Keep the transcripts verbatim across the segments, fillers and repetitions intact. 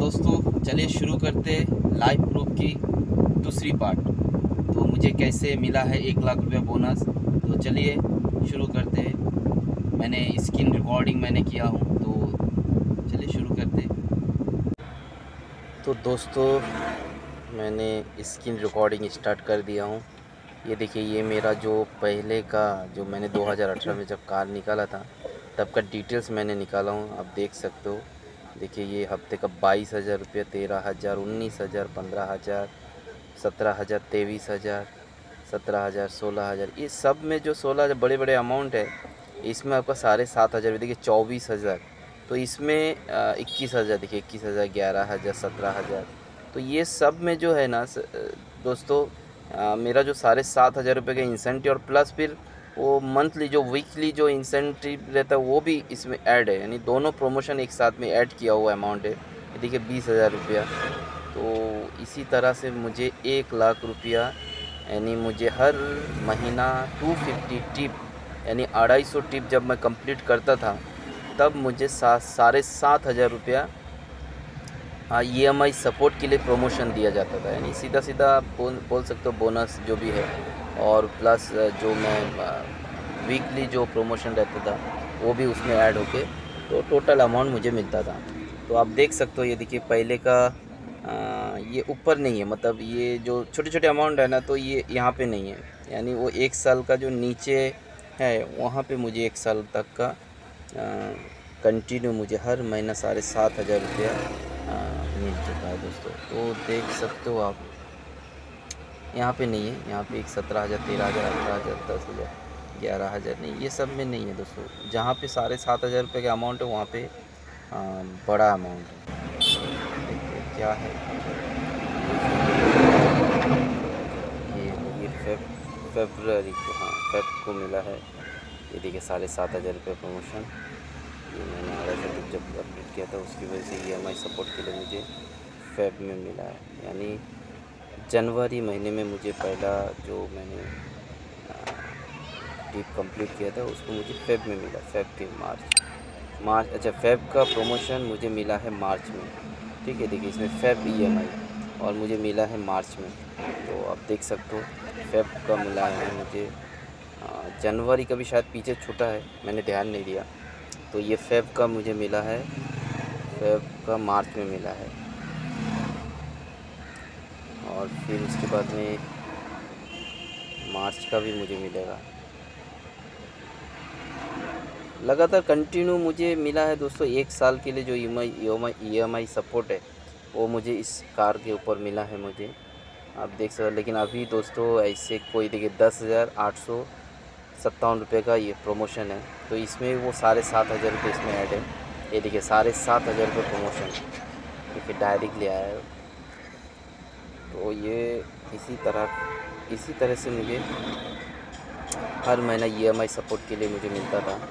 दोस्तों, चलिए शुरू करते लाइफ प्रूफ की दूसरी पार्ट। तो मुझे कैसे मिला है एक लाख रुपया बोनस, तो चलिए शुरू करते हैं। मैंने स्क्रीन रिकॉर्डिंग मैंने किया हूँ, तो चलिए शुरू करते हैं। तो दोस्तों, मैंने स्क्रीन रिकॉर्डिंग स्टार्ट कर दिया हूँ। ये देखिए, ये मेरा जो पहले का जो मैंने दो हज़ार अठारह में जब कार निकाला था तब का डिटेल्स मैंने निकाला हूँ। आप देख सकते हो। देखिए, ये हफ्ते का बाईस हज़ार रुपये, तेरह हज़ार, उन्नीस हज़ार, पंद्रह हज़ार, सत्रह हज़ार, तेईस हज़ार, सत्रह हज़ार, सोलह हज़ार, ये सब में जो सोलह हज़ार बड़े बड़े अमाउंट है, इसमें आपका साढ़े सात हज़ार। देखिए चौबीस हज़ार, तो इसमें इक्कीस हज़ार, देखिए इक्कीस हज़ार, ग्यारह हज़ार, सत्रह हज़ार। तो ये सब में जो है ना दोस्तों, आ, मेरा जो साढ़े सात हज़ार रुपये का इंसेंटिव और प्लस फिर वो मंथली जो वीकली जो इंसेंटिव रहता है वो भी इसमें ऐड है। यानी दोनों प्रमोशन एक साथ में ऐड किया हुआ अमाउंट है। देखिए बीस हज़ार रुपया। तो इसी तरह से मुझे एक लाख रुपया, यानी मुझे हर महीना दो सौ पचास टिप, यानी अढ़ाई सौ टिप जब मैं कंप्लीट करता था तब मुझे सात साढ़े सात हज़ार रुपया हाँ ई एम आई सपोर्ट के लिए प्रमोशन दिया जाता था। यानी सीधा सीधा बोल बोल सकते हो बोनस जो भी है, और प्लस जो मैं वीकली जो प्रमोशन रहता था वो भी उसमें ऐड होके तो टोटल अमाउंट मुझे मिलता था। तो आप देख सकते हो, ये देखिए पहले का आ, ये ऊपर नहीं है, मतलब ये जो छोटे छोटे अमाउंट है ना, तो ये यहाँ पे नहीं है। यानी वो एक साल का जो नीचे है वहाँ पे मुझे एक साल तक का कंटिन्यू मुझे हर महीना साढ़े सात हज़ार रुपया मिल चुका है दोस्तों। तो देख सकते हो आप, यहाँ पे नहीं है। यहाँ पे एक सत्रह हज़ार, तेरह हज़ार, अठारह हज़ार, दस हज़ार, ग्यारह हज़ार नहीं, ये सब में नहीं है दोस्तों। जहाँ पे साढ़े सात हज़ार रुपये का अमाउंट है वहाँ पे आ, बड़ा अमाउंट है। देखिए क्या है, ये ये फेब फेब्रुअरी को, हाँ फेब को मिला है। ये देखिए साढ़े सात हज़ार रुपये प्रमोशन, ये मैंने आधा से जब अपडेट किया था उसकी वजह से ई एम आई सपोर्ट के लिए मुझे फेब में मिला है। यानी जनवरी महीने में मुझे पहला जो मैंने टिप कंप्लीट किया था उसको मुझे फेब में मिला। फेब के मार्च मार्च अच्छा फेब का प्रमोशन मुझे मिला है मार्च में। ठीक है, देखिए इसमें फेब ई एम आई और मुझे मिला है मार्च में। तो आप देख सकते हो फेब का मिला है मुझे। जनवरी का भी शायद पीछे छूटा है, मैंने ध्यान नहीं दिया। तो ये फेब का मुझे मिला है, फेब का मार्च में मिला है, और फिर उसके बाद में मार्च का भी मुझे मिलेगा। लगातार कंटिन्यू मुझे मिला है दोस्तों। एक साल के लिए जो ई एम आई सपोर्ट है वो मुझे इस कार के ऊपर मिला है मुझे, आप देख सकते हो। लेकिन अभी दोस्तों ऐसे कोई देखिए दस हज़ार आठ सौ सत्तावन रुपये का ये प्रमोशन है, तो इसमें वो साढ़े सात हज़ार रुपये इसमें ऐड है। ये देखिए साढ़े सात हज़ार रुपये प्रमोशन, देखिए डायरेक्ट ले आया है। तो ये इसी तरह इसी तरह से मुझे हर महीना ई एम आई सपोर्ट के लिए मुझे मिलता था।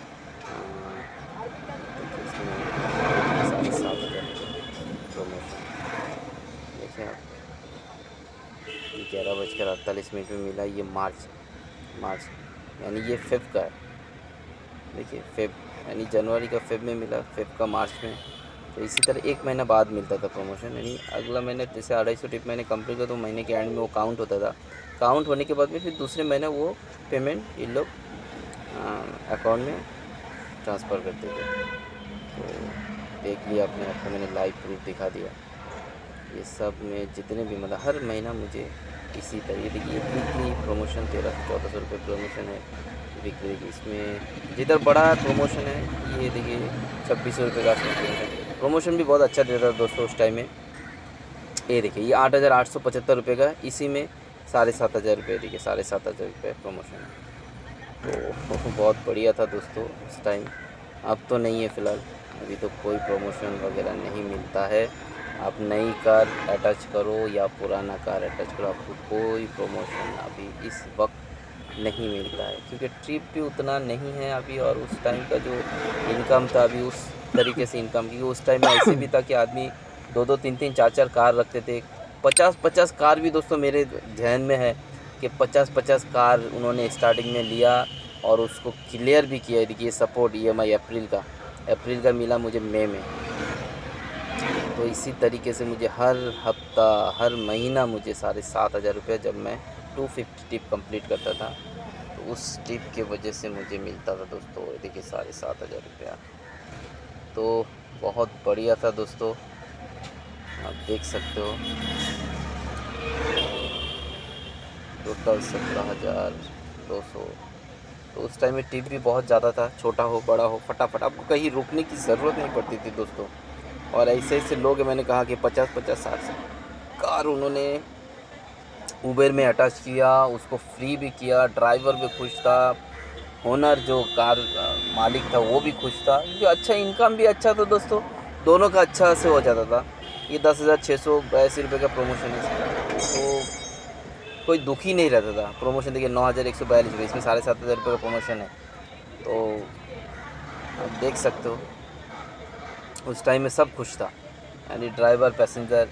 साढ़े सात हज़ार प्रमोशन देखिए आप, ग्यारह बजकर अड़तालीस मिनट में मिला। ये मार्च मार्च यानी ये फेब का है। देखिए फेब यानी जनवरी का फेब में मिला, फेब का मार्च में। तो इसी तरह एक महीना बाद मिलता था प्रमोशन। यानी अगला महीने जैसे अढ़ाई सौ टिप मैंने कंप्लीट किया तो महीने के एंड में वो काउंट होता था। काउंट होने के बाद में फिर दूसरे महीने वो पेमेंट इन लोग अकाउंट में ट्रांसफ़र करते थे। तो देख लिया अपने आपको, मैंने लाइव प्रूफ दिखा दिया। ये सब में जितने भी मतलब हर महीना मुझे इसी तरह, देखिए वीकली प्रमोशन तेरह चौदह सौ रुपये प्रमोशन है वीकली। इसमें जिधर बड़ा प्रमोशन है ये देखिए छब्बीस सौ रुपये का प्रमोशन प्रमोशन भी बहुत अच्छा दे रहा था दोस्तों उस टाइम में। ये देखिए ये आठ हज़ार आठ सौ पचहत्तर रुपये का, इसी में साढ़े सात हज़ार रुपये, देखिए साढ़े सात हज़ार रुपये प्रमोशन है। तो बहुत बढ़िया था दोस्तों उस टाइम। अब तो नहीं है फ़िलहाल, अभी तो कोई प्रमोशन वगैरह नहीं मिलता है। आप नई कार अटैच करो या पुराना कार अटैच करो, आपको कोई प्रमोशन अभी इस वक्त नहीं मिलता है, क्योंकि ट्रिप भी उतना नहीं है अभी। और उस टाइम का जो इनकम था अभी उस तरीके से इनकम, क्योंकि उस टाइम में ऐसे भी था कि आदमी दो दो तीन तीन चार चार कार रखते थे। पचास पचास कार भी दोस्तों मेरे ध्यान में है कि पचास पचास कार उन्होंने स्टार्टिंग में लिया और उसको क्लियर भी किया। देखिए सपोर्ट ई एम आई अप्रैल का अप्रैल का मिला मुझे मई में। तो इसी तरीके से मुझे हर हफ्ता हर महीना मुझे साढ़े सात हज़ार रुपये जब मैं टू फिफ्टी टिप कंप्लीट करता था तो उस टिप के वजह से मुझे मिलता था दोस्तों। देखिए साढ़े सात हज़ार रुपया तो बहुत बढ़िया था दोस्तों, आप देख सकते हो। टोटल सत्रह हज़ार दो सौ। तो उस टाइम में टिप भी बहुत ज़्यादा था, छोटा हो बड़ा हो फटाफट, आपको कहीं रुकने की ज़रूरत नहीं पड़ती थी दोस्तों। और ऐसे ऐसे लोग, मैंने कहा कि पचास पचास साठ से कार उन्होंने उबेर में अटैच किया, उसको फ्री भी किया, ड्राइवर भी खुश था, ओनर जो कार मालिक था वो भी खुश था, जो अच्छा इनकम भी अच्छा था दोस्तों, दोनों का अच्छा से हो जाता था। ये दस हज़ार छः सौ बयासी रुपये का प्रमोशन है, तो कोई दुखी नहीं रहता था। प्रमोशन देखिए नौ हज़ार एक सौ बयालीस रुपये, इसमें साढ़े सात हज़ार रुपये का प्रमोशन है। तो आप देख सकते हो उस टाइम में सब खुश था, यानी ड्राइवर, पैसेंजर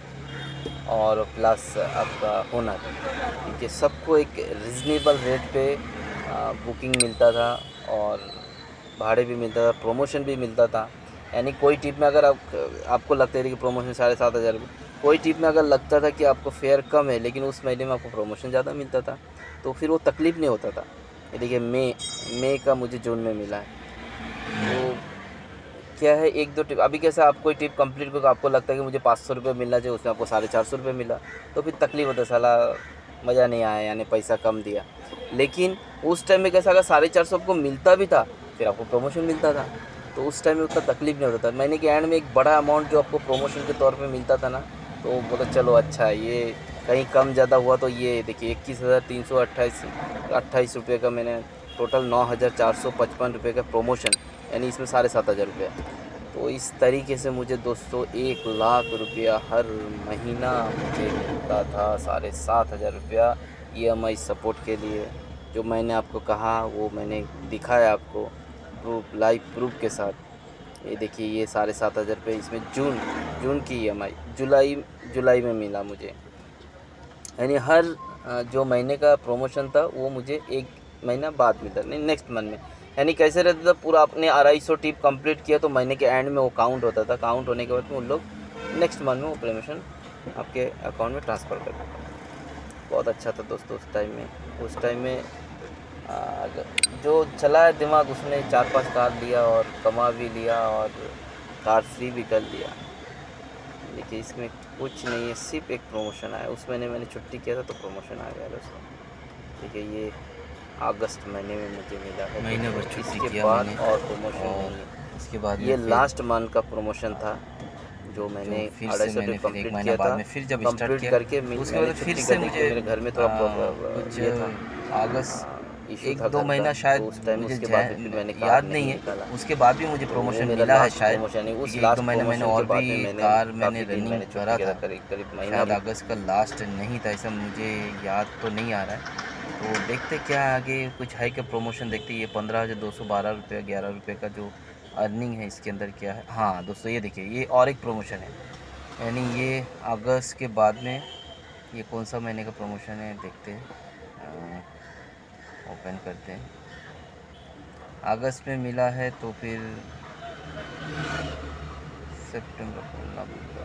और प्लस आपका ओनर, क्योंकि सबको एक रिजनेबल रेट पे बुकिंग मिलता था और भाड़े भी मिलता था, प्रमोशन भी मिलता था। यानी कोई टिप में अगर आप आपको लगता है कि प्रमोशन साढ़े सात हज़ार रुपये, कोई टिप में अगर लगता था कि आपको फेयर कम है लेकिन उस महीने में आपको प्रमोशन ज़्यादा मिलता था तो फिर वो तकलीफ़ नहीं होता था। ये देखिए मई मई का मुझे जून में मिला है। तो क्या है, एक दो टिप, अभी कैसा आप कोई टिप कंप्लीट करके आपको लगता है कि मुझे पाँच सौ रुपये मिलना चाहिए, उसमें आपको साढ़े चार सौ रुपये मिला तो फिर तकलीफ़ होता है, साला मज़ा नहीं आया, यानी पैसा कम दिया। लेकिन उस टाइम में कैसा, अगर साढ़े चार सौ आपको मिलता भी था फिर आपको प्रमोशन मिलता था, तो उस टाइम में उतना तकलीफ़ नहीं होता था। महीने के एंड में एक बड़ा अमाउंट जो आपको प्रमोशन के तौर पे मिलता था ना, तो बोला चलो अच्छा है, ये कहीं कम ज़्यादा हुआ तो ये देखिए इक्कीस हज़ार तीन सौ अट्ठाईस अट्ठाईस रुपये का मैंने टोटल नौ हज़ार चार सौ पचपन रुपये का प्रमोशन, यानी इसमें साढ़े सात हज़ार रुपये। तो इस तरीके से मुझे दोस्तों एक लाख रुपया हर महीना मुझे मिलता था, साढ़े सात हज़ार रुपया ई एम आई सपोर्ट के लिए। जो मैंने आपको कहा वो मैंने दिखाया आपको प्रूफ, लाइव प्रूफ के साथ। ये देखिए ये साढ़े सात हज़ार रुपये, इसमें जून जून की ई एम आई जुलाई जुलाई में मिला मुझे, यानी हर जो महीने का प्रमोशन था वो मुझे एक महीना बाद मिलता, नहीं नेक्स्ट मंथ में। यानी कैसे रहता था, पूरा आपने अढ़ाई सौ टिप कंप्लीट किया तो महीने के एंड में वो काउंट होता था, काउंट होने के बाद में उन लोग नेक्स्ट मंथ में वो प्रमोशन आपके अकाउंट में ट्रांसफ़र कर देता था। बहुत अच्छा था दोस्तों उस टाइम में। उस टाइम में आ, जो चला है दिमाग, उसने चार पांच कार लिया और कमा भी लिया और कार फ्री भी कर लिया। देखिए इसमें कुछ नहीं है, सिर्फ एक प्रमोशन आया। उस महीने मैंने छुट्टी किया था तो प्रमोशन आ गया दोस्तों। देखिए ये अगस्त महीने में मुझे मिला है, महीने भर छुट्टी किया बाद मैंने, और प्रमोशन और नहीं है। इसके बाद ये लास्ट मंथ का प्रमोशन था जो मैंने फिर अढ़ाई से सौ मैंने टिप फिर एक कंप्लीट महीना किया बाद था। में फिर जब स्टार्ट कंप्लीट किया करके उसके बाद फिर से मुझे मेरे घर में थोड़ा कुछ ये था, अगस्त इशू एक था दो घर महीना का, शायद तो उस टाइम मुझे उसके जै- बाद फिर मैंने कार याद नहीं नहीं है, निकाला। उसके बाद भी मुझे तो प्रमोशन वो मेरा मिला है लास्ट शायद, प्रमोशन है। उस क्योंकि एक लास्ट दो महीने मैंने प्रमोशन और के बाद भी में मैंने कार मैंने काफ़ी दिन रनिंग मैंने करा छुट्टी किया था, था, करीब करीब महीना शायद भर। अगस्त का लास्ट नहीं था, ऐसा मुझे याद तो नहीं आ रहा है। तो देखते क्या आगे कुछ है क्या प्रमोशन, देखते ये पंद्रह हज़ार दो सौ बारह रुपये ग्यारह रुपये का जो अर्निंग है इसके अंदर क्या है। हाँ दोस्तों ये देखिए ये और एक प्रमोशन है, यानी ये अगस्त के बाद में ये कौन सा महीने का प्रमोशन है देखते हैं, ओपन करते हैं। अगस्त में मिला है तो फिर सितंबर नवंबर,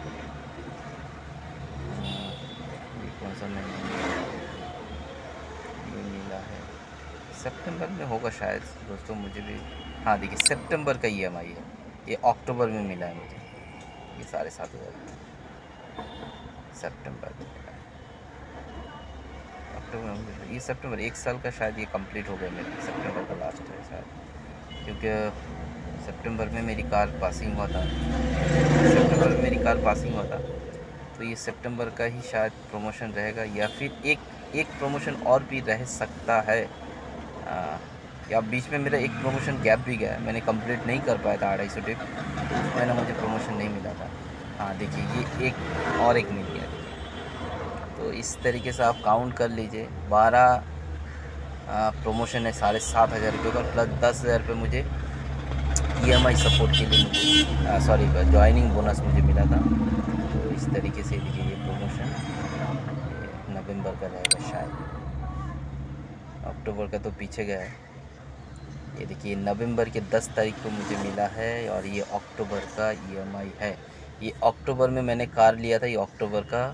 ये कौन सा महीना ये मिला है, सितंबर में होगा शायद दोस्तों, मुझे भी हाँ देखिए सितंबर का ई एम आई है, ये अक्टूबर में मिला है मुझे, ये साढ़े सात हज़ार सितंबर में मिला है, अक्टूबर में, ये सितंबर एक साल का शायद ये कंप्लीट हो गया मेरा, सितंबर का लास्ट है शायद, क्योंकि सितंबर में मेरी कार पासिंग हुआ था, सितंबर में मेरी कार पासिंग हुआ था, तो ये सितंबर का ही शायद प्रमोशन रहेगा, या फिर एक एक प्रमोशन और भी रह सकता है, आ, या बीच में मेरा एक प्रमोशन गैप भी गया, मैंने कंप्लीट नहीं कर पाया था अढ़ाई सौ टिप, तो उस महीना मुझे प्रमोशन नहीं मिला था। हाँ देखिए ये एक और एक मिल गया, तो इस तरीके से आप काउंट कर लीजिए, बारह प्रमोशन है साढ़े सात हज़ार रुपये का, प्लस दस हज़ार रुपये मुझे ई एम आई सपोर्ट के लिए मुझे सॉरी ज्वाइनिंग बोनस मुझे मिला था। तो इस तरीके से देखिए ये प्रमोशन नवंबर का रहेगा शायद, अक्टूबर का तो पीछे गया है, ये देखिए नवंबर के दस तारीख को मुझे मिला है और ये अक्टूबर का ई एम आई है। ये अक्टूबर में मैंने कार लिया था, ये अक्टूबर का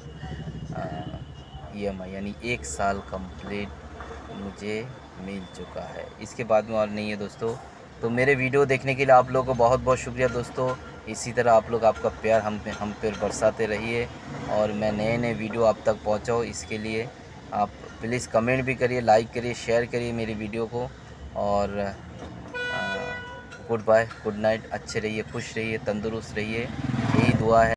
ई एम आई यानी एक साल कंप्लीट मुझे मिल चुका है। इसके बाद में और नहीं है दोस्तों। तो मेरे वीडियो देखने के लिए आप लोगों को बहुत बहुत शुक्रिया दोस्तों। इसी तरह आप लोग आपका प्यार हम पे हम पर बरसाते रहिए और मैं नए नए वीडियो आप तक पहुंचाऊं, इसके लिए आप प्लीज़ कमेंट भी करिए, लाइक करिए, शेयर करिए मेरी वीडियो को। और गुड बाय, गुड नाइट, अच्छे रहिए, खुश रहिए, तंदुरुस्त रहिए, यही दुआ है।